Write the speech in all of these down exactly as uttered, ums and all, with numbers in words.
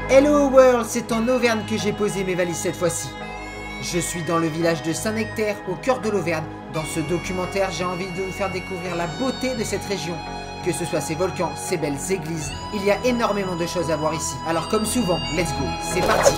Hello World, c'est en Auvergne que j'ai posé mes valises cette fois-ci. Je suis dans le village de Saint-Nectaire, au cœur de l'Auvergne. Dans ce documentaire, j'ai envie de vous faire découvrir la beauté de cette région. Que ce soit ses volcans, ses belles églises, il y a énormément de choses à voir ici. Alors comme souvent, let's go, c'est parti!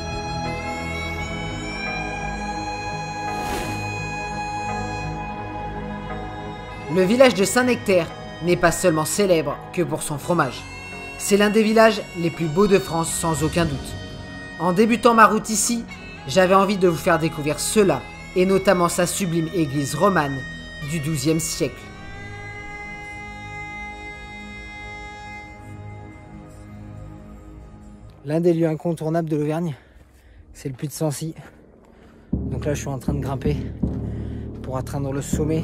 Le village de Saint-Nectaire n'est pas seulement célèbre que pour son fromage. C'est l'un des villages les plus beaux de France sans aucun doute. En débutant ma route ici, j'avais envie de vous faire découvrir cela, et notamment sa sublime église romane du douzième siècle. L'un des lieux incontournables de l'Auvergne, c'est le puits de Sancy. Donc là, je suis en train de grimper pour atteindre le sommet.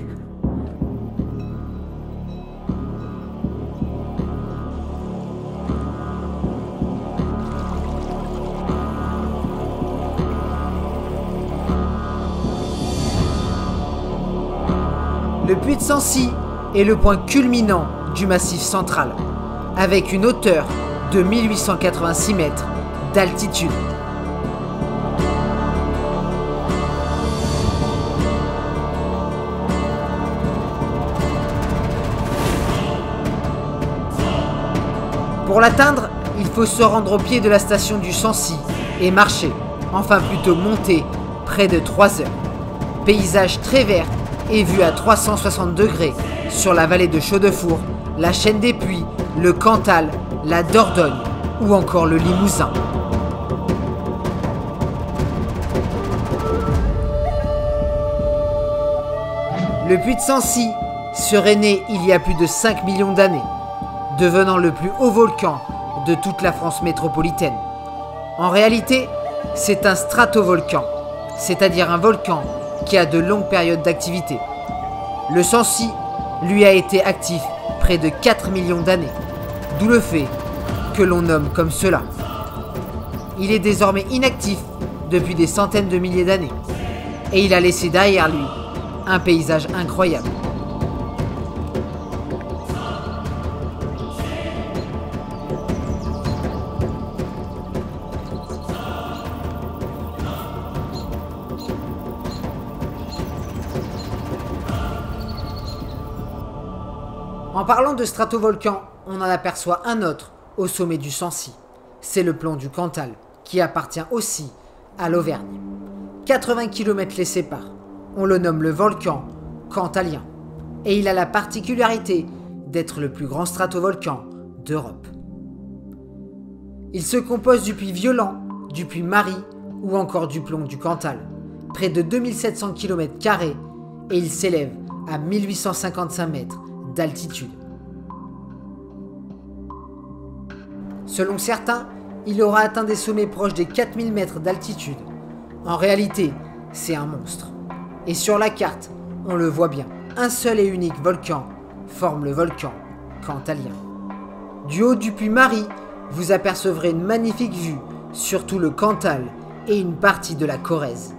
Le puits de Sancy est le point culminant du massif central, avec une hauteur de mille huit cent quatre-vingt-six mètres d'altitude. Pour l'atteindre, il faut se rendre au pied de la station du Sancy et marcher, enfin plutôt monter, près de trois heures. Paysage très vert et vue à trois cent soixante degrés sur la vallée de Chaudefour, la chaîne des Puys, le Cantal, la Dordogne ou encore le Limousin. Le puits de Sancy serait né il y a plus de cinq millions d'années, devenant le plus haut volcan de toute la France métropolitaine. En réalité, c'est un stratovolcan, c'est-à-dire un volcan qui a de longues périodes d'activité. Le Sancy, lui, a été actif près de quatre millions d'années, d'où le fait que l'on nomme comme cela. Il est désormais inactif depuis des centaines de milliers d'années, et il a laissé derrière lui un paysage incroyable. En parlant de stratovolcan, on en aperçoit un autre au sommet du Sancy. C'est le plomb du Cantal, qui appartient aussi à l'Auvergne. quatre-vingts kilomètres les séparent. On le nomme le volcan cantalien. Et il a la particularité d'être le plus grand stratovolcan d'Europe. Il se compose du puits Violent, du puits Marie ou encore du plomb du Cantal. Près de deux mille sept cents kilomètres carrés et il s'élève à mille huit cent cinquante-cinq mètres d'altitude. Selon certains, il aura atteint des sommets proches des quatre mille mètres d'altitude. En réalité, c'est un monstre. Et sur la carte, on le voit bien, un seul et unique volcan forme le volcan cantalien. Du haut du puits Marie, vous apercevrez une magnifique vue sur tout le Cantal et une partie de la Corrèze.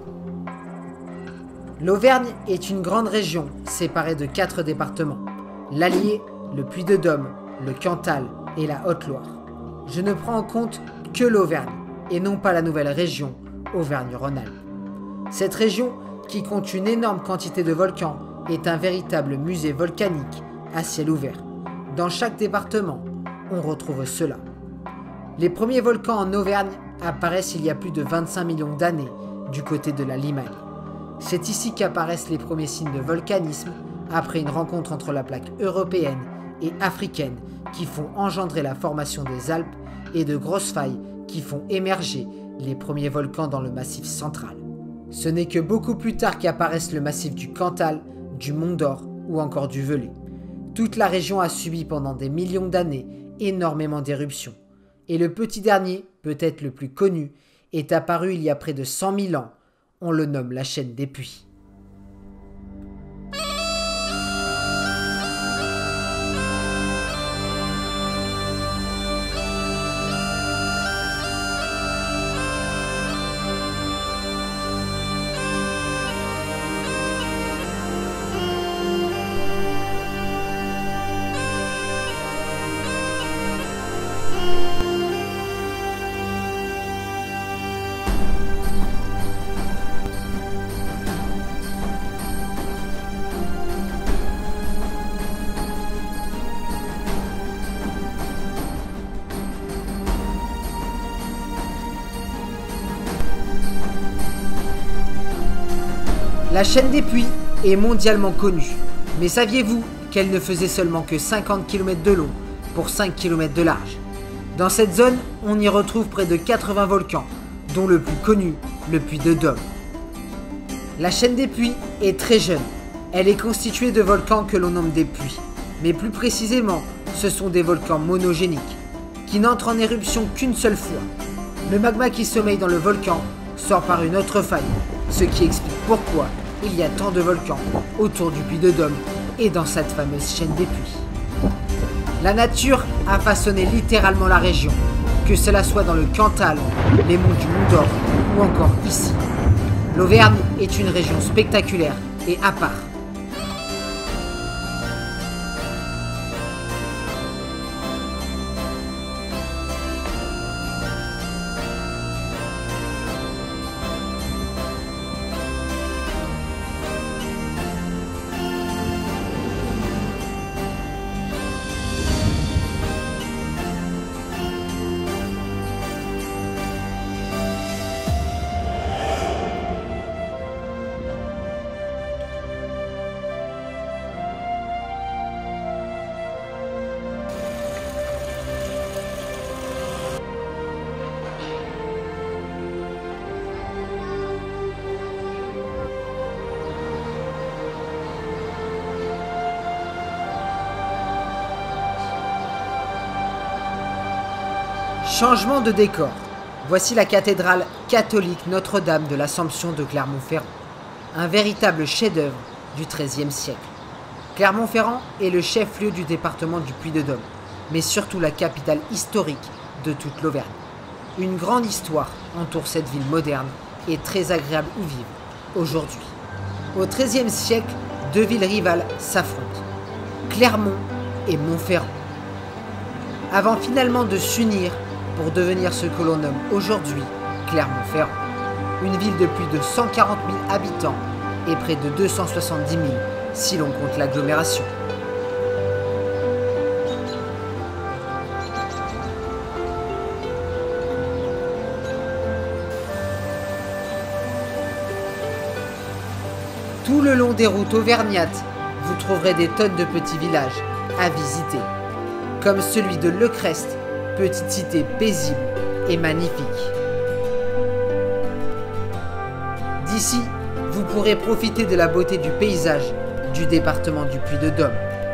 L'Auvergne est une grande région séparée de quatre départements, l'Allier, le Puy-de-Dôme, le Cantal et la Haute-Loire. Je ne prends en compte que l'Auvergne et non pas la nouvelle région Auvergne-Rhône-Alpes. Cette région, qui compte une énorme quantité de volcans, est un véritable musée volcanique à ciel ouvert. Dans chaque département, on retrouve cela. Les premiers volcans en Auvergne apparaissent il y a plus de vingt-cinq millions d'années du côté de la Limagne. C'est ici qu'apparaissent les premiers signes de volcanisme après une rencontre entre la plaque européenne et africaine qui font engendrer la formation des Alpes et de grosses failles qui font émerger les premiers volcans dans le massif central. Ce n'est que beaucoup plus tard qu'apparaissent le massif du Cantal, du Mont d'Or ou encore du Velay. Toute la région a subi pendant des millions d'années énormément d'éruptions. Et le petit dernier, peut-être le plus connu, est apparu il y a près de cent mille ans. On le nomme la chaîne des Puys. La chaîne des puits est mondialement connue, mais saviez-vous qu'elle ne faisait seulement que cinquante kilomètres de long pour cinq kilomètres de large? Dans cette zone, on y retrouve près de quatre-vingts volcans, dont le plus connu, le puits de Dôme. La chaîne des puits est très jeune. Elle est constituée de volcans que l'on nomme des puits, mais plus précisément, ce sont des volcans monogéniques, qui n'entrent en éruption qu'une seule fois. Le magma qui sommeille dans le volcan sort par une autre faille, ce qui explique pourquoi il y a tant de volcans autour du puits de Dôme et dans cette fameuse chaîne des puits. La nature a façonné littéralement la région, que cela soit dans le Cantal, les monts du Mont d'Or ou encore ici. L'Auvergne est une région spectaculaire et à part. Changement de décor. Voici la cathédrale catholique Notre-Dame de l'Assomption de Clermont-Ferrand. Un véritable chef-d'œuvre du treizième siècle. Clermont-Ferrand est le chef-lieu du département du Puy-de-Dôme, mais surtout la capitale historique de toute l'Auvergne. Une grande histoire entoure cette ville moderne et très agréable où vivre aujourd'hui. Au treizième siècle, deux villes rivales s'affrontent, Clermont et Montferrand. Avant finalement de s'unir pour devenir ce que l'on nomme aujourd'hui Clermont-Ferrand, une ville de plus de cent quarante mille habitants et près de deux cent soixante-dix mille si l'on compte l'agglomération. Tout le long des routes auvergnates, vous trouverez des tonnes de petits villages à visiter, comme celui de Lecrest, petite cité paisible et magnifique. D'ici, vous pourrez profiter de la beauté du paysage du département du Puy-de-Dôme.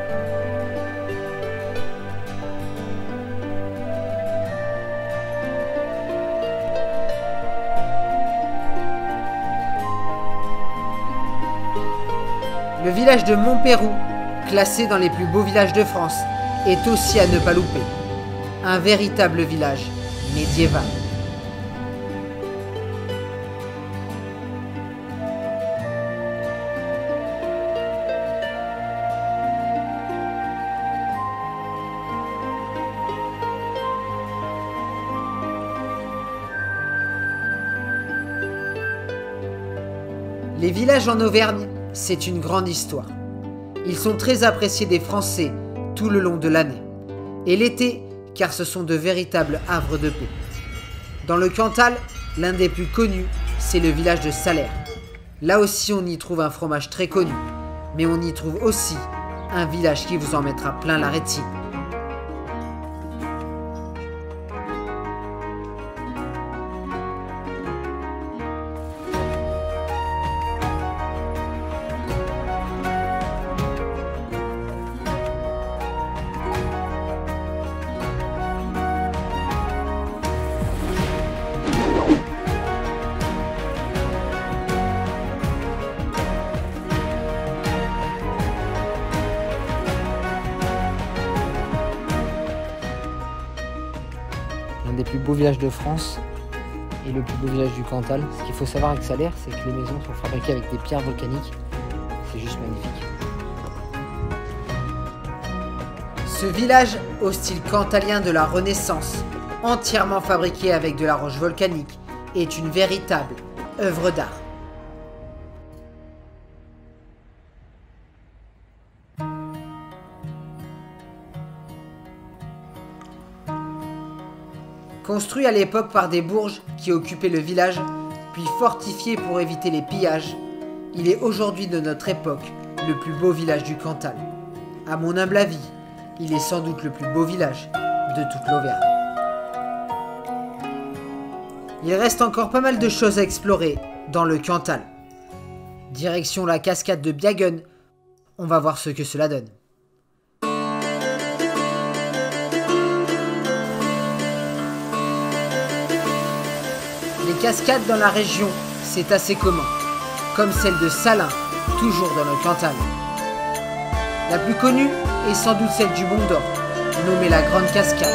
Le village de Montpérou, classé dans les plus beaux villages de France, est aussi à ne pas louper. Un véritable village médiéval. Les villages en Auvergne, c'est une grande histoire. Ils sont très appréciés des Français tout le long de l'année. Et l'été, car ce sont de véritables havres de paix. Dans le Cantal, l'un des plus connus, c'est le village de Salers. Là aussi, on y trouve un fromage très connu, mais on y trouve aussi un village qui vous en mettra plein la rétine. L'un des plus beaux villages de France et le plus beau village du Cantal. Ce qu'il faut savoir avec Salers, c'est que les maisons sont fabriquées avec des pierres volcaniques. C'est juste magnifique. Ce village au style cantalien de la Renaissance, entièrement fabriqué avec de la roche volcanique, est une véritable œuvre d'art. Construit à l'époque par des bourges qui occupaient le village, puis fortifié pour éviter les pillages, Il est aujourd'hui de notre époque le plus beau village du Cantal. À mon humble avis, il est sans doute le plus beau village de toute l'Auvergne. Il reste encore pas mal de choses à explorer dans le Cantal. Direction la cascade de Biagen, on va voir ce que cela donne. Les cascades dans la région, c'est assez commun, comme celle de Salins, toujours dans le Cantal. La plus connue est sans doute celle du Mont d'Or, nommée la Grande Cascade.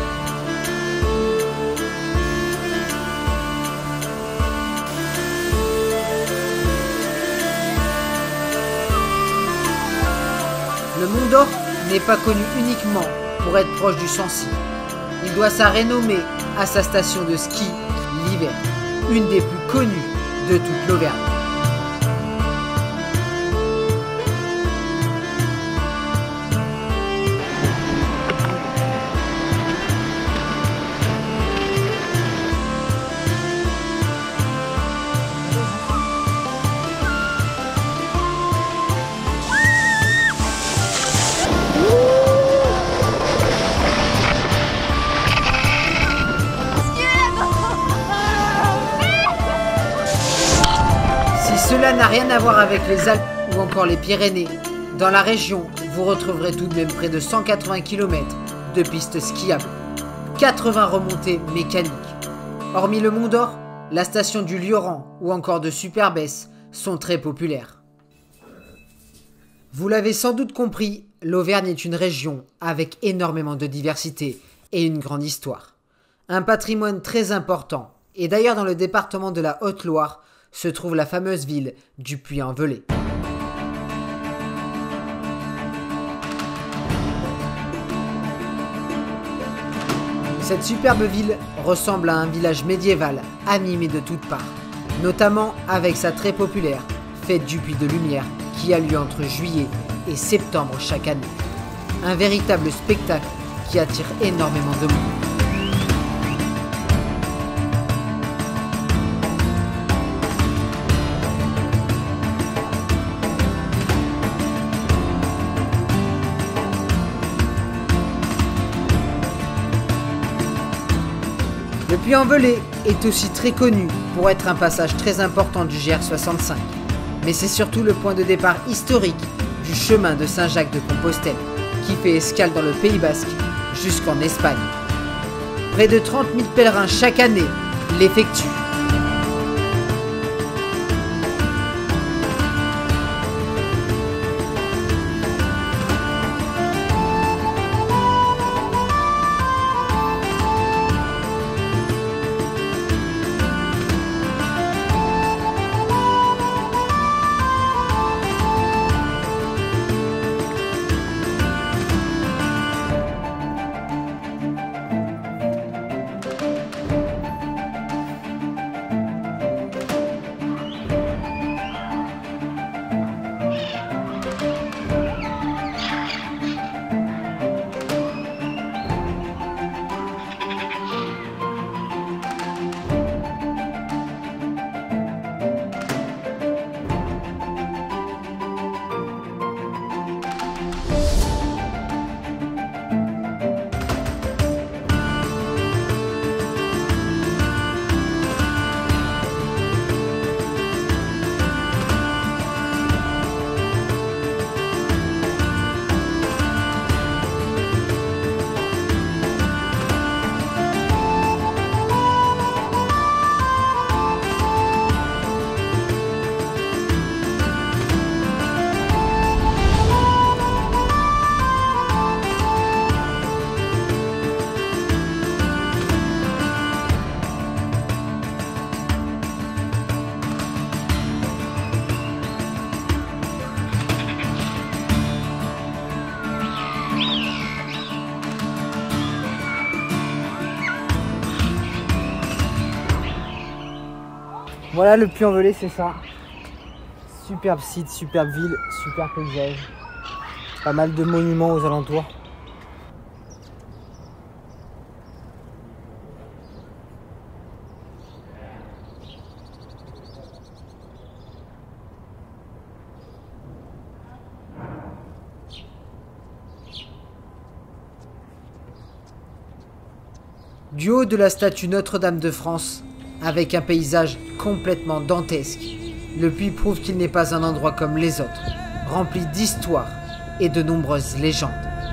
Le Mont d'Or n'est pas connu uniquement pour être proche du Sancy. Il doit sa renommée à sa station de ski l'hiver, une des plus connues de toute l'Auvergne. Cela n'a rien à voir avec les Alpes ou encore les Pyrénées. Dans la région, vous retrouverez tout de même près de cent quatre-vingts kilomètres de pistes skiables, quatre-vingts remontées mécaniques. Hormis le Mont d'Or, la station du Lioran ou encore de Superbès sont très populaires. Vous l'avez sans doute compris, l'Auvergne est une région avec énormément de diversité et une grande histoire. Un patrimoine très important, et d'ailleurs dans le département de la Haute-Loire, se trouve la fameuse ville du Puy-en-Velay. Cette superbe ville ressemble à un village médiéval animé de toutes parts, notamment avec sa très populaire fête du Puy de Lumière qui a lieu entre juillet et septembre chaque année. Un véritable spectacle qui attire énormément de monde. Le Puy-en-Velay est aussi très connu pour être un passage très important du G R soixante-cinq, mais c'est surtout le point de départ historique du chemin de Saint-Jacques de Compostelle, qui fait escale dans le Pays Basque jusqu'en Espagne. Près de trente mille pèlerins chaque année l'effectuent. Voilà, le Puy-en-Velay, c'est ça. Superbe site, superbe ville, super paysage. Pas mal de monuments aux alentours. Du haut de la statue Notre-Dame de France, avec un paysage complètement dantesque, le puits prouve qu'il n'est pas un endroit comme les autres, rempli d'histoire et de nombreuses légendes.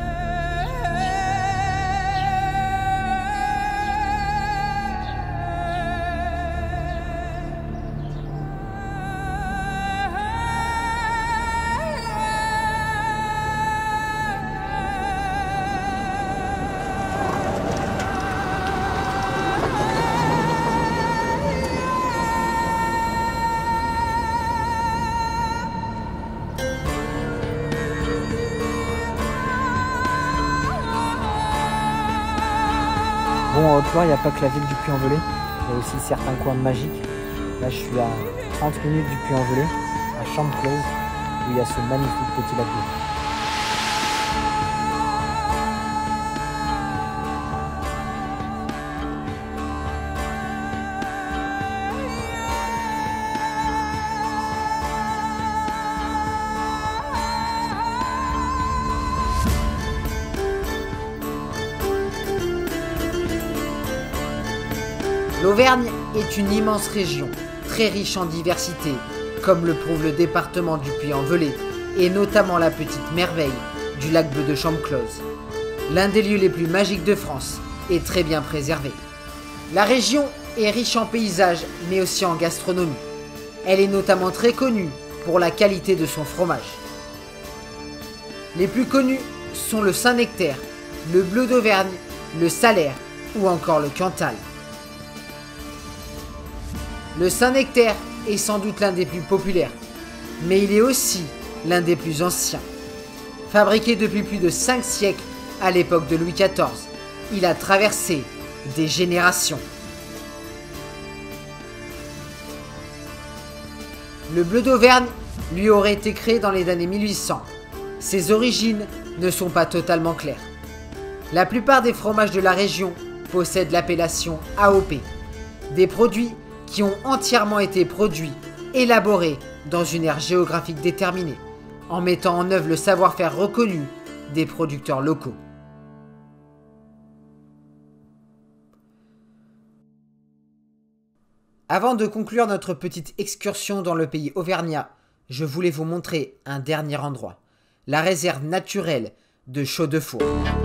Bon, en Haute-Loire, il n'y a pas que la ville du Puy-en-Velay, il y a aussi certains coins magiques. Là, je suis à trente minutes du Puy-en-Velay, à Chambre-Close, où il y a ce magnifique petit lac d'eau. L'Auvergne est une immense région, très riche en diversité, comme le prouve le département du Puy-en-Velay, et notamment la petite merveille du lac bleu de Chambre-Close. L'un des lieux les plus magiques de France est très bien préservé. La région est riche en paysages, mais aussi en gastronomie. Elle est notamment très connue pour la qualité de son fromage. Les plus connus sont le Saint-Nectaire, le Bleu d'Auvergne, le Salaire ou encore le Cantal. Le Saint-Nectaire est sans doute l'un des plus populaires, mais il est aussi l'un des plus anciens. Fabriqué depuis plus de cinq siècles à l'époque de Louis quatorze, il a traversé des générations. Le Bleu d'Auvergne lui aurait été créé dans les années mille huit cents. Ses origines ne sont pas totalement claires. La plupart des fromages de la région possèdent l'appellation A O P, des produits qui ont entièrement été produits, élaborés dans une aire géographique déterminée, en mettant en œuvre le savoir-faire reconnu des producteurs locaux. Avant de conclure notre petite excursion dans le pays auvergnat, je voulais vous montrer un dernier endroit, la réserve naturelle de Chaudefour.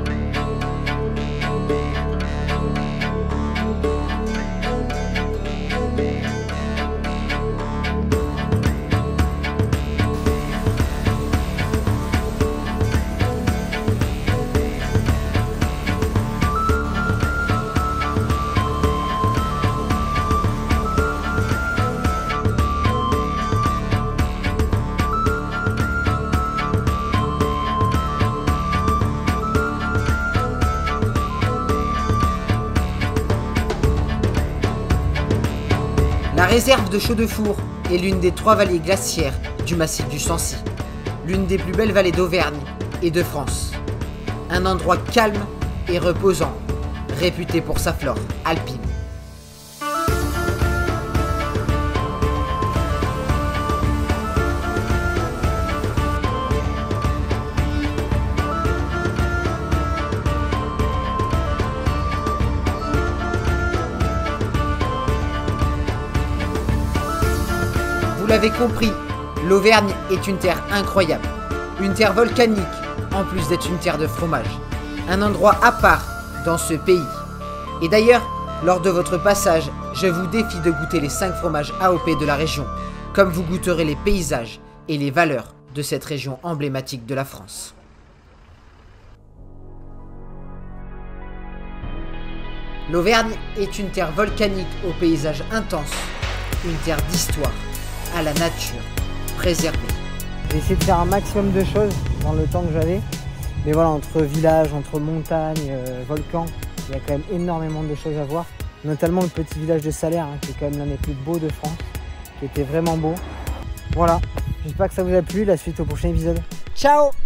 La réserve de Chaudefour est l'une des trois vallées glaciaires du massif du Sancy, l'une des plus belles vallées d'Auvergne et de France. Un endroit calme et reposant, réputé pour sa flore alpine. Vous l'avez compris, l'Auvergne est une terre incroyable. Une terre volcanique, en plus d'être une terre de fromage. Un endroit à part dans ce pays. Et d'ailleurs, lors de votre passage, je vous défie de goûter les cinq fromages A O P de la région, comme vous goûterez les paysages et les valeurs de cette région emblématique de la France. L'Auvergne est une terre volcanique au paysage intense, une terre d'histoire, à la nature, préservée. J'ai essayé de faire un maximum de choses dans le temps que j'avais. Mais voilà, entre villages, entre montagnes, euh, volcans, il y a quand même énormément de choses à voir. Notamment le petit village de Salaire, hein, qui est quand même l'un des plus beaux de France, qui était vraiment beau. Voilà, j'espère que ça vous a plu. La suite au prochain épisode. Ciao!